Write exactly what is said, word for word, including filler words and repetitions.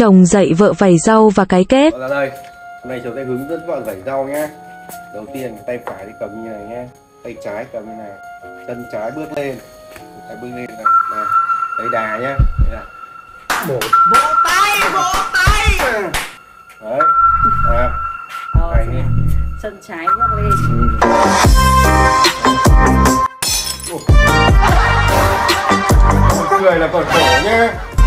Chồng dạy vợ vẩy rau và cái kết. Ra đây, hôm nay cháu sẽ hướng dẫn vợ vẩy rau nhá. Đầu tiên tay phải đi cầm như này nhá, tay trái cầm như này, chân trái bước lên, tay bước lên này, này, lấy đà nhá, đây là bổ, vỗ tay, vỗ tay, đấy, à, Rồi, chân trái bước lên. Ừ. Cười là còn khổ nhá.